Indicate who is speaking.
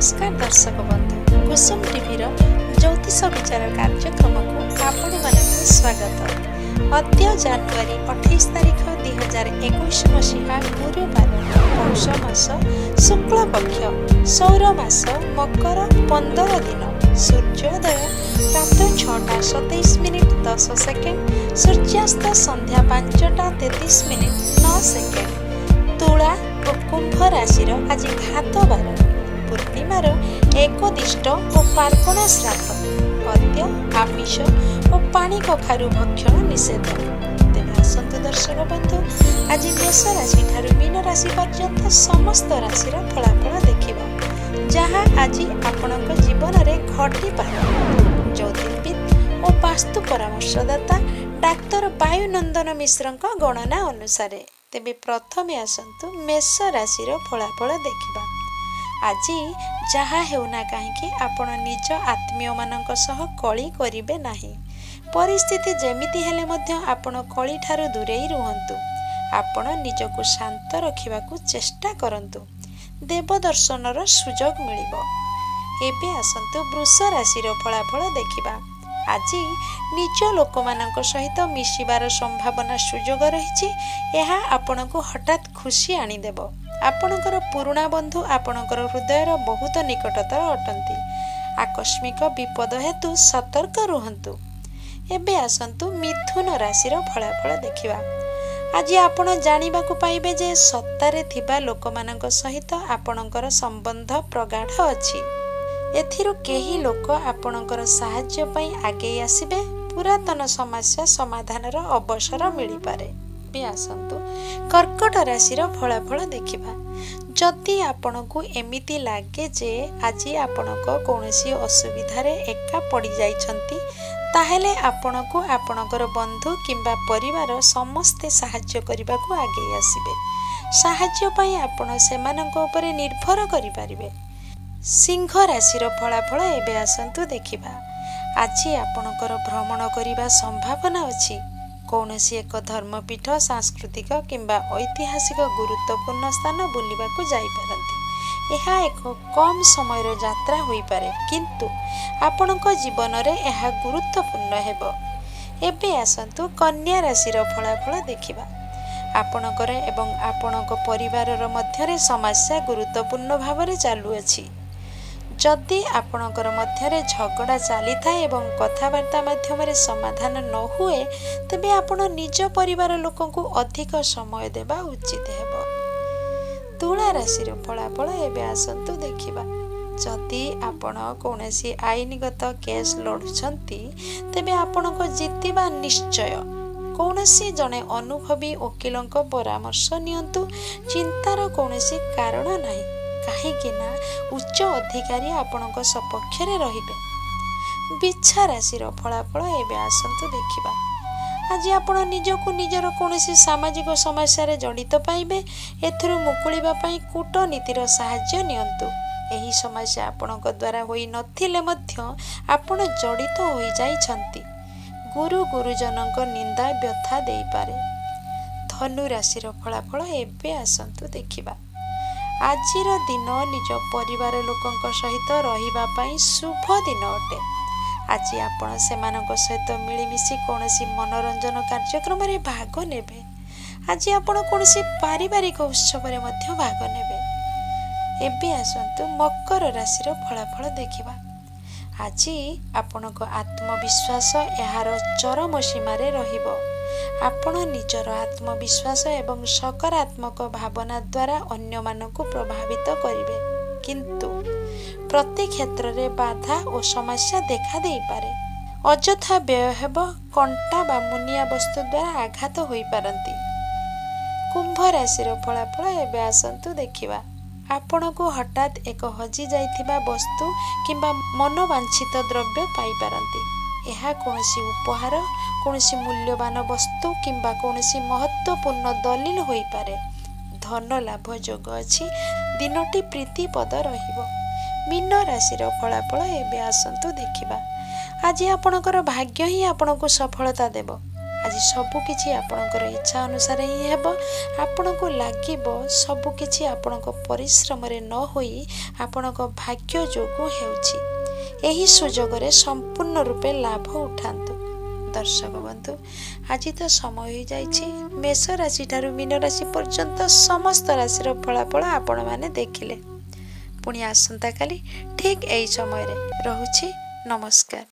Speaker 1: नमस्कार दर्शक बंधु कुसुम टीवीर ज्योतिष विचार कार्यक्रम को आपण मानक स्वागत। अद्य जनवरी 28 तारिख 2021 मसीहा गुरुवार पौष मास शुक्ल पक्ष सौर मास मकर 15 दिन सूर्योदय प्रातः 6:27 सूर्यास्त संध्या 5:33 तुला और कुंभ राशि आज घातबार पूर्णिमार एकदिष्ट और पार्कण श्राद्ध अद्य आमिष और पानी कखारु भक्षण निषेध। तेज आसतु दर्शक बंधु आज मेष राशि ठारू मीन राशि पर्यंत समस्त राशि फलाफल देखा जहाँ आज आपण जीवन में घटी पारे। ज्योतिर्विद और वास्तु परामर्शदाता डाक्तर वायुनंदन मिश्र गणना अनुसार तेबे प्रथमे आसतु मेष राशि फलाफल देखा। आज जहाँ हेउना कहीं आपण निज आत्मीय मानक सह कली करिबे नाही। परिस्थिति जेमिति हेले मध्य आपण कली ठारू दूरेई रुहंतु। आपण निजको शांत रखिबाकू चेष्टा करंतु। देव दर्शनर सुजोग मिलिबो। एबे आसंतु वृष राशि फलाफल देखिबा। आज निज लोक मानक सहित मिशिबार संभावना सुजोग रही। यह आपणको हठात खुशी आनीदेव। आपणकर पुराणा बंधु आपणकर हृदयर बहुत निकटतर अटंती। आकस्मिक विपद हेतु सतर्क रुहंतु। एबे आसंतु मिथुन राशि फलाफल देखिबा। आज आपण जानिबाकू पाइबे जे सत्तारे थिबा लोकमानक सहित आपणकर संबंध प्रगाढ़ अछि। एथिरु केही लोक आपणकर साहाय्य पई आगे आसिबे। पुरातन समस्या समाधानर अवसर मिली पारे। भी आसंतु कर्कट राशि फलाफल देखिबा। जदि आपणको एमिति लागे जे आज आपणको कोनोसी असुविधा रे एका पड़ी जाइछंती ताहेले आपणको आपणकर बंधु किंबा परिवार समस्ते साहाय्य करिबाकू आगे आसिबे। साहाय्य पई आपण सेमानक उपरे निर्भर करि पारिबे। सिंह राशि फलाफल एबे आसंतु देखिबा। आज आपणकर भ्रमण करिबा संभावना अछि। कौनसी एक धर्मपीठ सांस्कृतिक किंबा ऐतिहासिक गुरुत्वपूर्ण स्थान बुलिबाकू जाई पारंती। यह एक कम समय यात्रा होई पारे किंतु आपणक जीवन रे यह गुरुत्वपूर्ण हेबो। एबे आसंतु कन्या राशि फलाफल देखिबा। आपणकर एवं आपणक परिवारर मध्यरे समस्या गुरुत्वपूर्ण भावरे चालू अछि। जदि आपणकर मध्यरे झगड़ा चली थाए एवं कथबार्ता माध्यम समाधान न हुए तेबे आपण निज परिवार लोकंकु अधिक समय देबा उचित हेबो। तुला राशि फलाफल एबे आसंतु देखिबा। जदि आपण कोनोसी आईनगत केस लड़ुछंती तेबे आपणको जितिबा निश्चय। कौनसी जने अनुभवी वकीलंक परामर्श नियंतु। चिंतार कौनसी कारण नाही कहीं उच्च अधिकारी आपणक सपक्ष रहिबे। बिच्छा राशि फलाफल एबे आसंतु देखिबा। आज आपण निजको निजर कोनोसी सामाजिक समस्या रे जड़ित पाइबे। एथुरु मुकुलिबा पई कूटनीतिर सहाय्य नियंतु। एही समस्या आपणक द्वारा होई नथिले मध्य आपण जड़ित होई जाइछंती। गुरु गुरुजनक निंदा व्यथा देई पारे। धनु राशि फलाफल एबे आसंतु देखिबा। आजिर दिन निज परिवार लोकंक सहित रहिबा पई शुभ दिन अटे। आज आपण सेमानक सहित मिलिमिशि कोनोसी मनोरंजन कार्यक्रम रे भाग नेबे। आज आपण कोनोसी पारिवारिक उत्सव रे मध्य भाग नेबे। एबे आसंतु मकर राशि फलाफल देखिबा। आज आपणक आत्मविश्वास यार चरम सीमा रे रहिबो। आपण निजर आत्मविश्वास एवं सकारात्मक भावना द्वारा अन्य मानकु प्रभावित करिवे किंतु प्रति क्षेत्र रे बाधा और समस्या देखा देई पारे। अजथा व्यय हेबो। कंटा बा मुनिया वस्तु द्वारा आघात होई पारंती। कुंभ राशि फलाफल एबे आसंतु देखिबा। आपणको हठात एक हजि जाइथिबा वस्तु किंबा मनोवांछित द्रव्य पाई पारंती। यह कौनसी उपहार कौनसी मूल्यवान वस्तु किंबा कौनसी महत्वपूर्ण दलील होई पारे। धन लाभ जोग अछि। दिनटी प्रीतिपद रहिबो। मीन राशि फलाफल एबे आसंतु देखिबा। आज आपणकर भाग्य ही आपणको सफलता देबो। आज सबकिछि आपणकर इच्छा अनुसार ही हेब। आपणको लागिब सबकिछि आपणको परिश्रम रे न होई आपणको भाग्य जोगु हेउछि। एही सुजोगरे संपूर्ण रूपे लाभ उठांतु। दर्शक बंधु आज तो समय हो जाइछि मेष राशि ठारू मीन राशि पर्यंत समस्त राशि फलाफल आपण माने देखिले। पुणी आसंता काली ठीक एई समय रे रहुछि। नमस्कार।